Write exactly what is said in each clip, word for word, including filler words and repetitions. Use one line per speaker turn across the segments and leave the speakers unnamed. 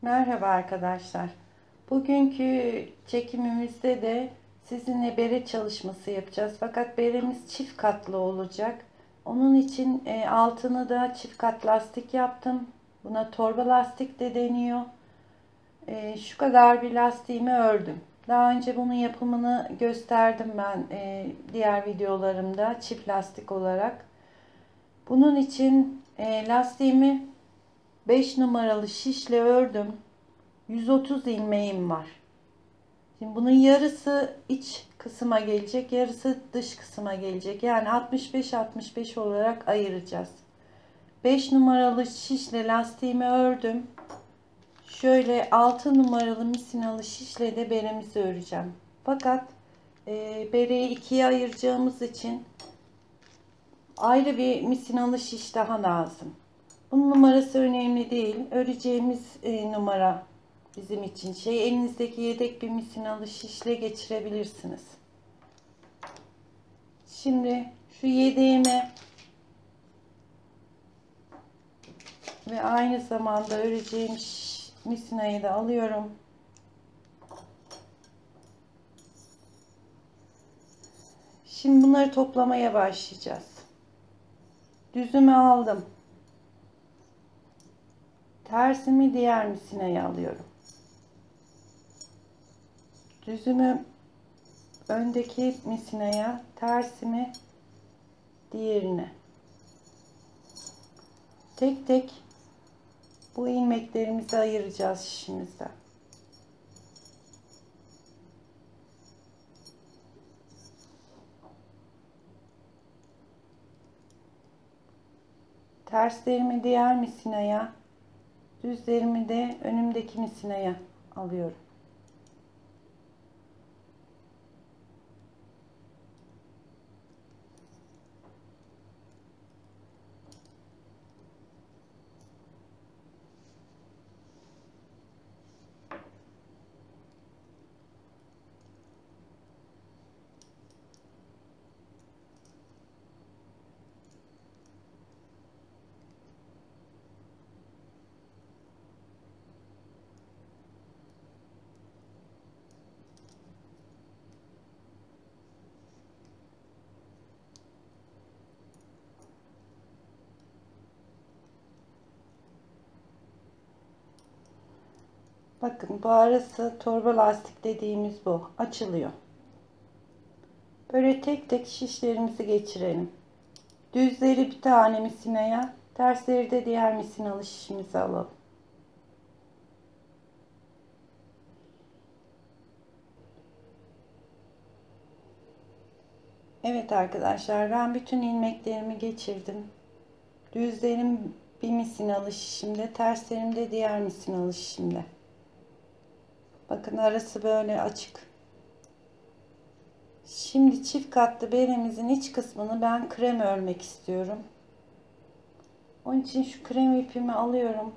Merhaba arkadaşlar. Bugünkü çekimimizde de sizinle bere çalışması yapacağız. Fakat beremiz çift katlı olacak. Onun için e, altını da çift kat lastik yaptım. Buna torba lastik de deniyor. E, şu kadar bir lastiğimi ördüm. Daha önce bunun yapımını gösterdim ben e, diğer videolarımda çift lastik olarak. Bunun için e, lastiğimi beş numaralı şişle ördüm. yüz otuz ilmeğim var. Şimdi bunun yarısı iç kısma gelecek, yarısı dış kısma gelecek. Yani altmış beş altmış beş olarak ayıracağız. beş numaralı şişle lastiğimi ördüm. Şöyle altı numaralı misinalı şişle de beremizi öreceğim. Fakat e, bereyi ikiye ayıracağımız için ayrı bir misinalı şiş daha lazım. Bunun numarası önemli değil. Öreceğimiz e, numara bizim için şey, elinizdeki yedek bir misinalı şişle geçirebilirsiniz. Şimdi şu yedeğimi ve aynı zamanda öreceğim misinayı da alıyorum. Şimdi bunları toplamaya başlayacağız. Düzümü aldım. Tersimi diğer misinaya alıyorum. Düzümü öndeki misinaya, tersimi diğerine. Tek tek bu ilmeklerimizi ayıracağız şişimizden. Terslerimi diğer misinaya, düzlerimi de önümdeki misinaya alıyorum. Bakın bu arası torba lastik dediğimiz bu. Açılıyor. Böyle tek tek şişlerimizi geçirelim. Düzleri bir tane misinaya, tersleri de diğer misinalı şişimize alalım. Evet arkadaşlar, ben bütün ilmeklerimi geçirdim. Düzlerim bir misinalı şişimde, terslerim de diğer misinalı şişimde. Bakın arası böyle açık. Şimdi çift katlı beremizin iç kısmını ben krem örmek istiyorum. Onun için şu krem ipimi alıyorum.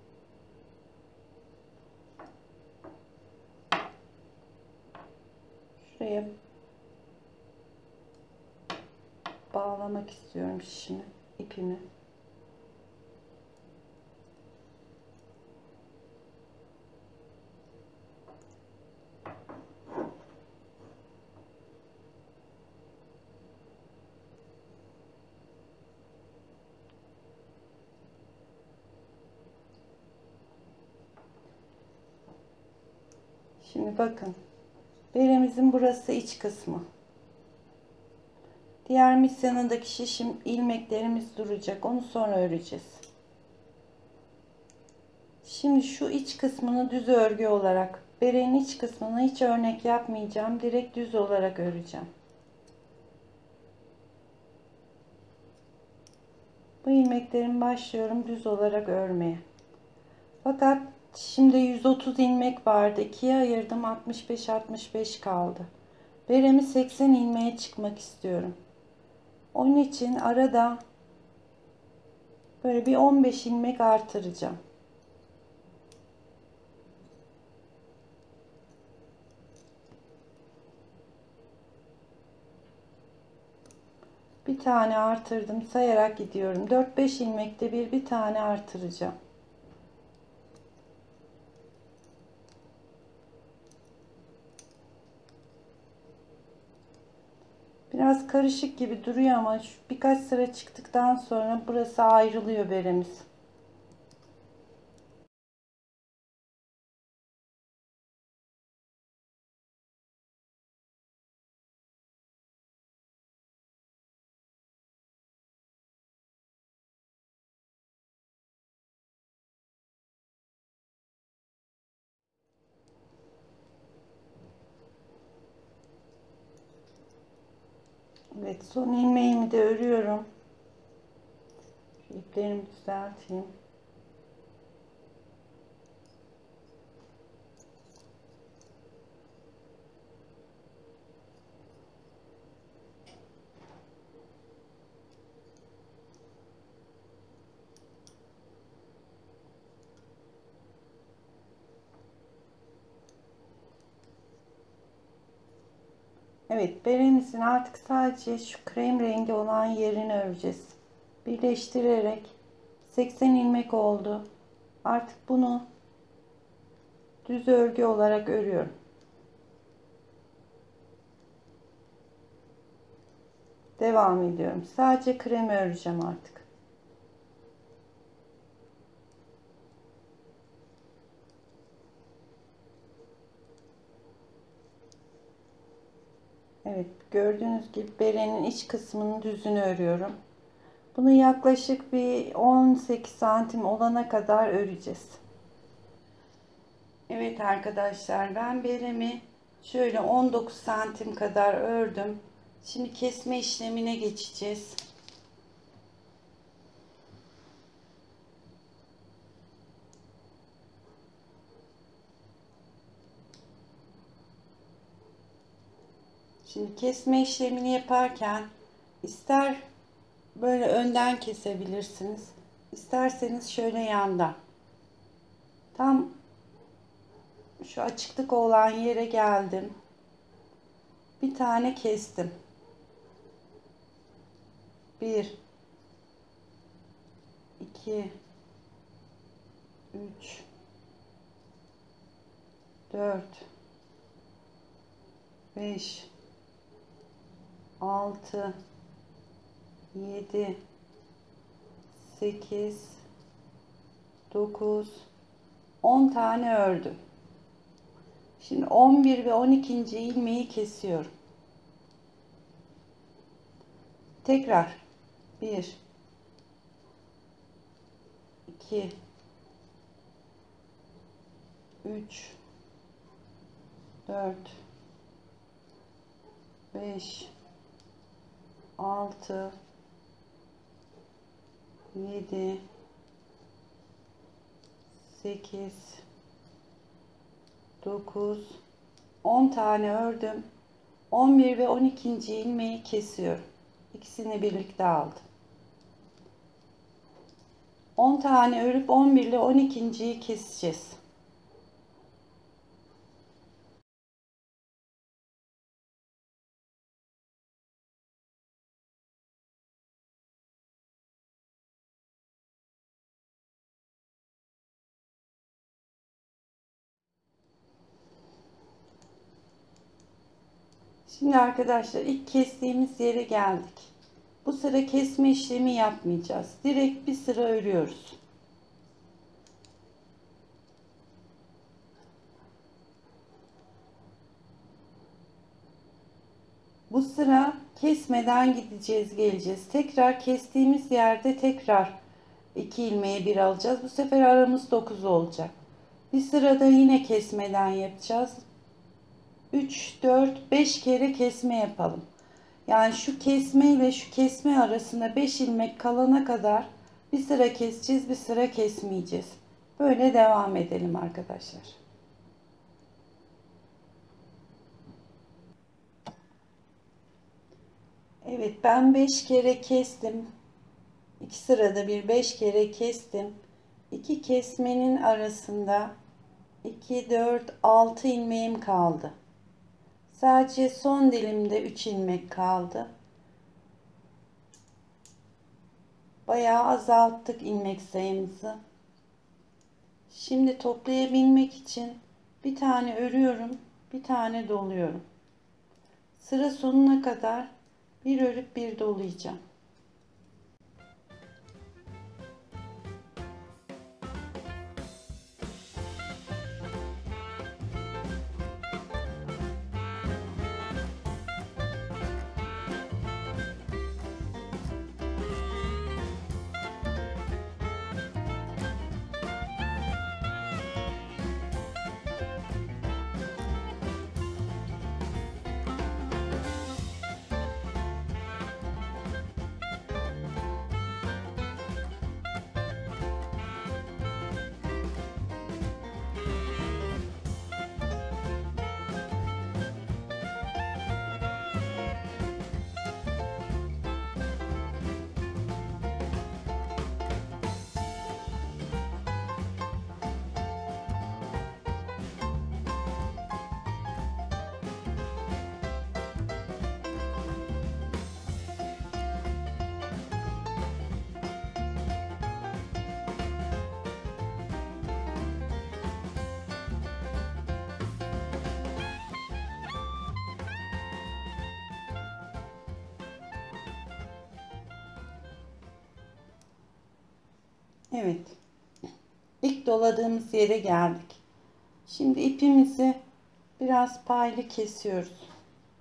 Şuraya bağlamak istiyorum şişimi, ipimi. Şimdi bakın, beremizin burası iç kısmı. Diğer misyanındaki şişim ilmeklerimiz duracak. Onu sonra öreceğiz. Şimdi şu iç kısmını düz örgü olarak, berenin iç kısmına hiç örnek yapmayacağım. Direkt düz olarak öreceğim. Bu ilmeklerimi başlıyorum düz olarak örmeye. Fakat şimdi yüz otuz ilmek vardı. ikiye ayırdım. altmış beş altmış beş kaldı. Beremi seksen ilmeğe çıkmak istiyorum. Onun için arada böyle bir on beş ilmek artıracağım. Bir tane artırdım, sayarak gidiyorum. dört beş ilmekte bir bir tane artıracağım. Biraz karışık gibi duruyor ama şu birkaç sıra çıktıktan sonra burası ayrılıyor beremiz. Evet, son ilmeğimi de örüyorum. Şu iplerimi düzelteyim. Evet, beremizin artık sadece şu krem rengi olan yerini öreceğiz. Birleştirerek seksen ilmek oldu. Artık bunu düz örgü olarak örüyorum. Devam ediyorum. Sadece kremi öreceğim artık. Evet, gördüğünüz gibi berenin iç kısmının düzünü örüyorum. Bunu yaklaşık bir on sekiz santim olana kadar öreceğiz. Evet arkadaşlar, ben beremi şöyle on dokuz santim kadar ördüm. Şimdi kesme işlemine geçeceğiz. Şimdi kesme işlemini yaparken ister böyle önden kesebilirsiniz, İsterseniz şöyle yandan. Tam şu açıklık olan yere geldim. Bir tane kestim. Bir, iki, üç, dört, beş, altı, yedi, sekiz, dokuz, on tane ördüm. Şimdi on bir ve on ikinci ilmeği kesiyorum. Tekrar bir, iki, üç, dört, beş, altı, yedi, sekiz, dokuz, on tane ördüm. on bir ve on ikinci ilmeği kesiyorum. İkisini birlikte aldım. on tane örüp on bir ile on ikinciyi keseceğiz. Şimdi arkadaşlar ilk kestiğimiz yere geldik. Bu sıra kesme işlemi yapmayacağız. Direkt bir sıra örüyoruz. Bu sıra kesmeden gideceğiz, geleceğiz. Tekrar kestiğimiz yerde tekrar iki ilmeği bir alacağız. Bu sefer aramız dokuz olacak. Bir sırada yine kesmeden yapacağız. üç, dört, beş kere kesme yapalım. Yani şu kesme ile şu kesme arasında beş ilmek kalana kadar bir sıra keseceğiz, bir sıra kesmeyeceğiz. Böyle devam edelim arkadaşlar. Evet, ben beş kere kestim. İki sırada bir beş kere kestim. İki kesmenin arasında iki, dört, altı ilmeğim kaldı. Sadece son dilimde üç ilmek kaldı. Bayağı azalttık ilmek sayımızı. Şimdi toplayabilmek için bir tane örüyorum, bir tane doluyorum. Sıra sonuna kadar Bir örüp bir dolayacağım. Evet. İlk doladığımız yere geldik. Şimdi ipimizi biraz paylı kesiyoruz.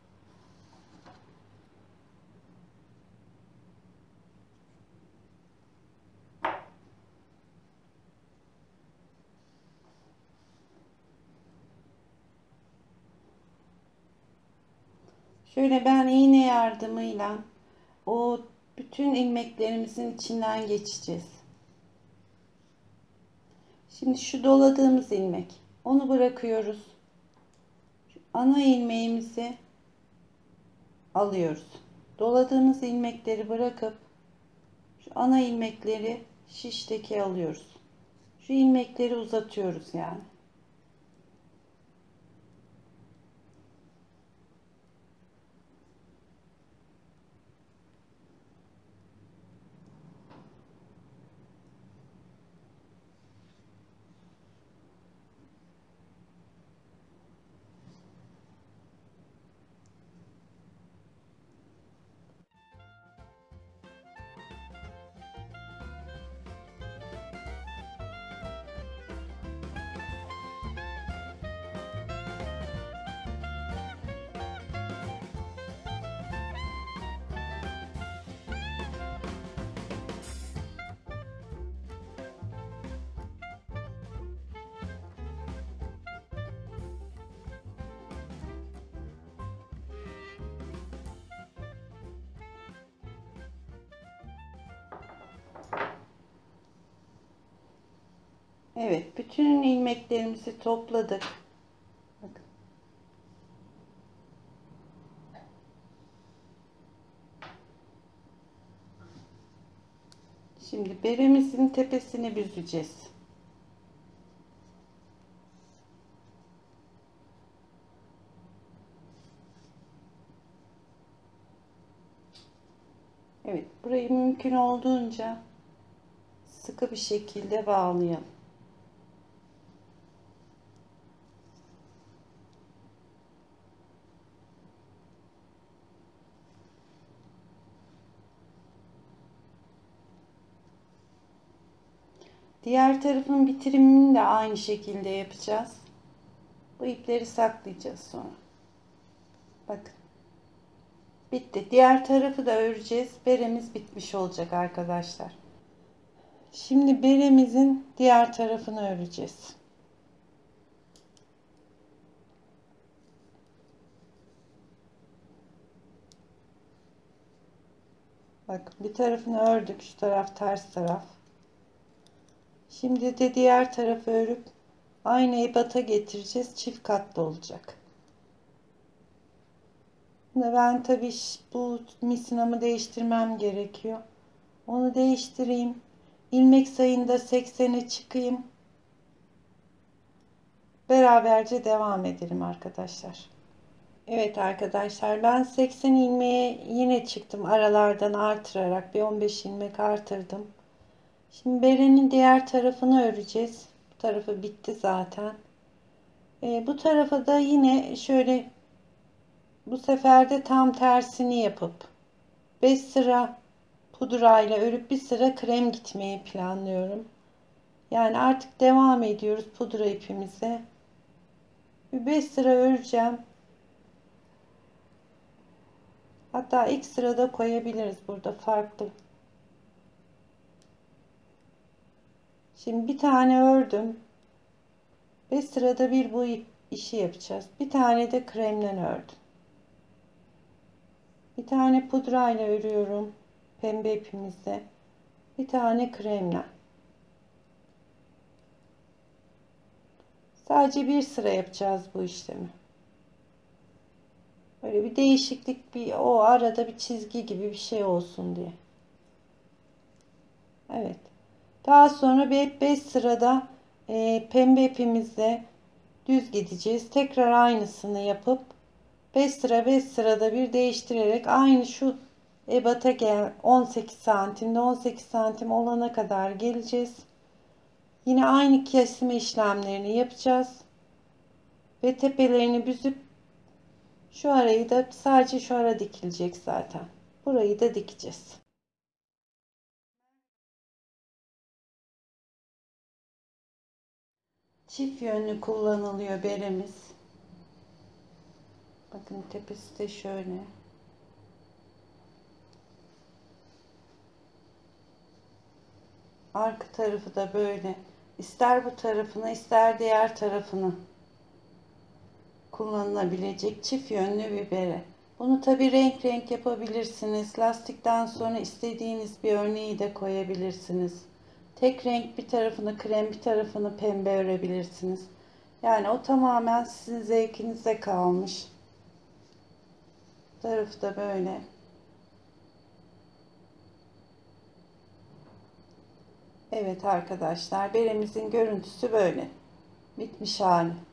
Şöyle ben iğne yardımıyla o bütün ilmeklerimizin içinden geçeceğiz. Şimdi şu doladığımız ilmek, onu bırakıyoruz. Şu ana ilmeğimizi alıyoruz. Doladığımız ilmekleri bırakıp şu ana ilmekleri şişteki alıyoruz. Şu ilmekleri uzatıyoruz yani. Evet, bütün ilmeklerimizi topladık. Bakın. Şimdi beremizin tepesini büzeceğiz. Evet, burayı mümkün olduğunca sıkı bir şekilde bağlayalım. Diğer tarafın bitirimini de aynı şekilde yapacağız. Bu ipleri saklayacağız sonra. Bakın. Bitti. Diğer tarafı da öreceğiz. Beremiz bitmiş olacak arkadaşlar. Şimdi beremizin diğer tarafını öreceğiz. Bak, bir tarafını ördük. Şu taraf ters taraf. Şimdi de diğer tarafı örüp aynı ebata getireceğiz. Çift katlı olacak. Ben tabii bu misinamı değiştirmem gerekiyor. Onu değiştireyim. İlmek sayında seksene çıkayım. Beraberce devam edelim arkadaşlar. Evet arkadaşlar, ben seksen ilmeğe yine çıktım, aralardan artırarak bir on beş ilmek artırdım. Şimdi berenin diğer tarafını öreceğiz. Bu tarafı bitti zaten. E, bu tarafa da yine şöyle bu sefer de tam tersini yapıp beş sıra pudrayla örüp bir sıra krem gitmeyi planlıyorum. Yani artık devam ediyoruz pudra ipimize. Bir beş sıra öreceğim. Hatta ilk sırada koyabiliriz burada farklı. Şimdi bir tane ördüm. beş sırada bir bu ip işi yapacağız. Bir tane de kremden ördüm. Bir tane pudra ile örüyorum. Pembe ipimizde. Bir tane kremle. Sadece bir sıra yapacağız bu işlemi. Böyle bir değişiklik, bir o arada bir çizgi gibi bir şey olsun diye. Evet. Daha sonra bir beş sırada e, pembe ipimizle düz gideceğiz. Tekrar aynısını yapıp beş sıra beş sırada bir değiştirerek aynı şu ebata gel on sekiz santimde on sekiz santim olana kadar geleceğiz. Yine aynı kesme işlemlerini yapacağız. Ve tepelerini büzüp şu arayı da sadece şu ara dikilecek zaten. Burayı da dikeceğiz. Çift yönlü kullanılıyor beremiz. Bakın tepesi de şöyle. Arka tarafı da böyle. İster bu tarafını ister diğer tarafını kullanılabilecek çift yönlü bir bere. Bunu tabi renk renk yapabilirsiniz. Lastikten sonra istediğiniz bir örneği de koyabilirsiniz. Tek renk bir tarafını krem bir tarafını pembe örebilirsiniz. Yani o tamamen sizin zevkinize kalmış. Bu tarafı da böyle. Evet arkadaşlar, beremizin görüntüsü böyle. Bitmiş hali.